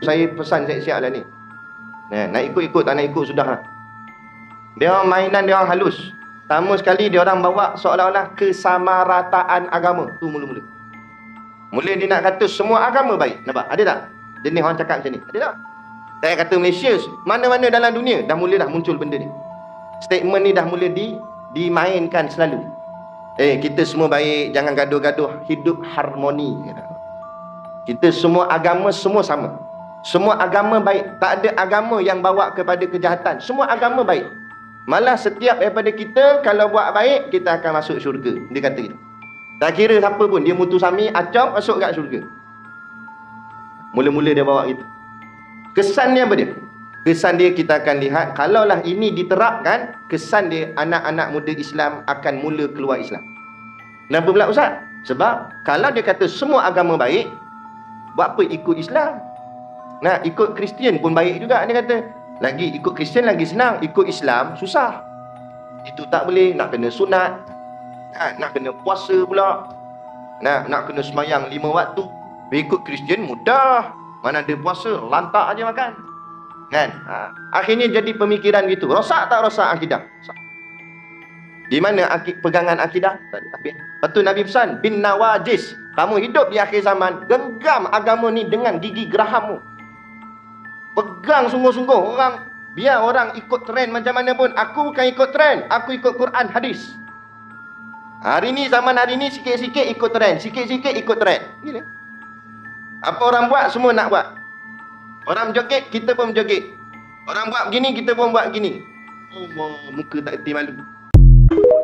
Saya pesan siap-siap lah ni. Nak ikut-ikut, tak nak ikut sudah lah. Dia orang mainan dia orang halus. Pertama sekali dia orang bawa seolah-olah kesamarataan agama. Tu mula-mula. Mula dia nak kata semua agama baik. Nampak? Ada tak? Jenis orang cakap macam ni. Ada tak? Saya kata Malaysia, mana-mana dalam dunia dah mula dah muncul benda ni. Statement ni dah mula dimainkan selalu. Kita semua baik, jangan gaduh-gaduh, hidup harmoni. Kita semua agama semua sama. Semua agama baik. Tak ada agama yang bawa kepada kejahatan. Semua agama baik. Malah setiap daripada kita kalau buat baik, kita akan masuk syurga. Dia kata gitu. Tak kira siapa pun, dia mutusami, acap, masuk kat syurga. Mula-mula dia bawa gitu. Kesan dia apa dia? Kesan dia kita akan lihat, kalaulah ini diterapkan, kesan dia anak-anak muda Islam akan mula keluar Islam. Kenapa pula Ustaz? Sebab kalau dia kata semua agama baik, buat apa ikut Islam? Nah, ikut Kristian pun baik juga dia kata. Lagi ikut Kristian lagi senang, ikut Islam susah. Itu tak boleh, nak kena sunat, nak kena puasa pula, nak kena semayang 5 waktu. Ikut Kristian mudah, mana ada puasa, lantak aja makan. Kan? Akhirnya jadi pemikiran gitu. Rosak tak rosak akidah? Rosak. Di mana pegangan akidah? Lepas tu Nabi pesan, bin nawajis. Kamu hidup di akhir zaman, genggam agama ni dengan gigi gerahammu. Pegang sungguh-sungguh. Biar orang ikut trend macam mana pun, aku bukan ikut trend, aku ikut Quran, hadis. Hari ni, zaman hari ni, sikit-sikit ikut trend, sikit-sikit ikut trend. Gila. Apa orang buat, semua nak buat. Orang berjoget, kita pun berjoget. Orang buat begini, kita pun buat begini. Allah, muka tak reti malu.